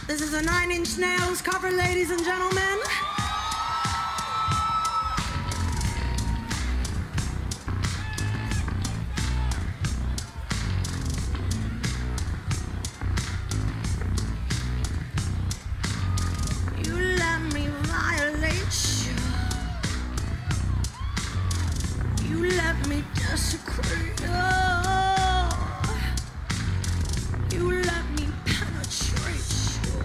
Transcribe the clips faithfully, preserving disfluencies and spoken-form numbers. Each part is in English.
This is a Nine Inch Nails cover, ladies and gentlemen. You let me violate you. You let me desecrate you. You let me penetrate you.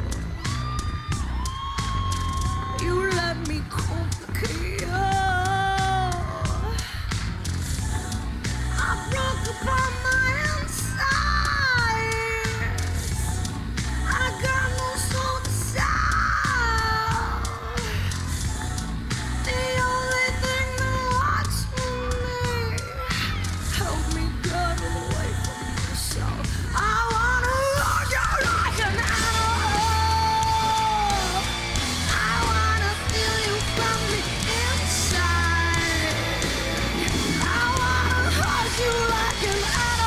You let me complicate you. I broke upon my insides. I got no soul to sell. The only thing that works for me, help me get away from myself. I wanna love you like an animal. I wanna feel you from the inside. I wanna hug you like an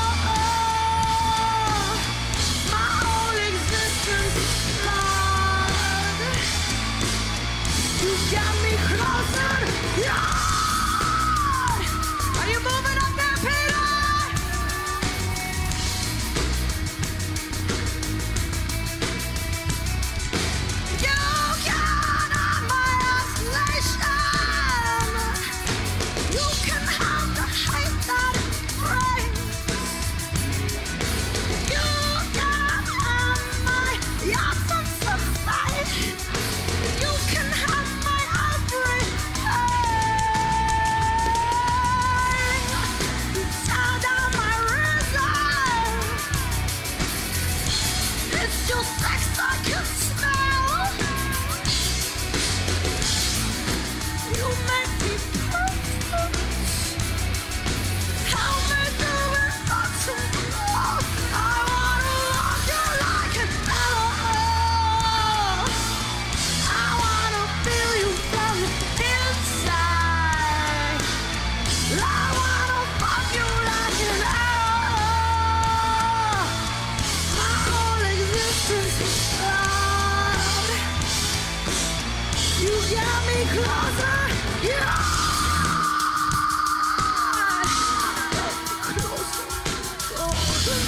animal. My whole existence is flawed. You got me closer. Yeah. Are you moving up there, Peter? You can have my isolation. You can have the hate that it brings. You can have my absence of fight. You can have my everything. You tear down my reason. It's your sex I can smell. You make me perfect. Help me do it not too long. I wanna love you like an animal. I wanna feel you from the inside. I wanna fuck you like an animal. My whole existence is flawed. You got me closer. Yeah. Closer, closer.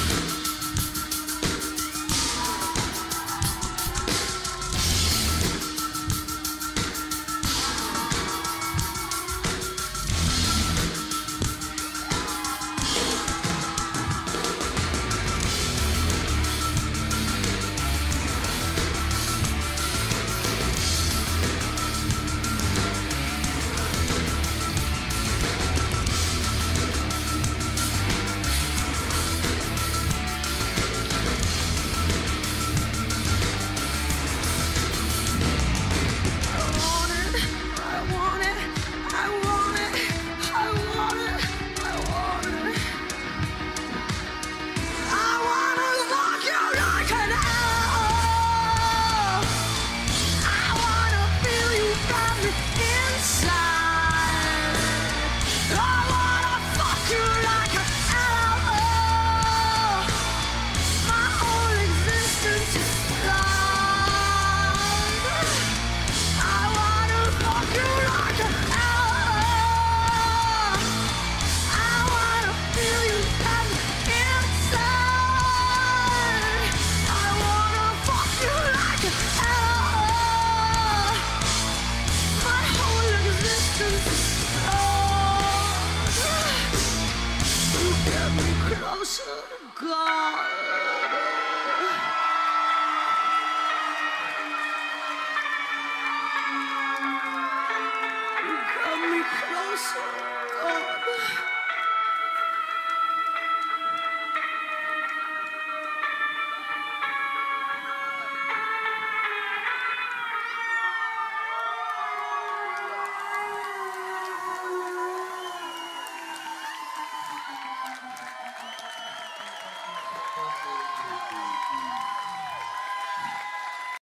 Closer to God.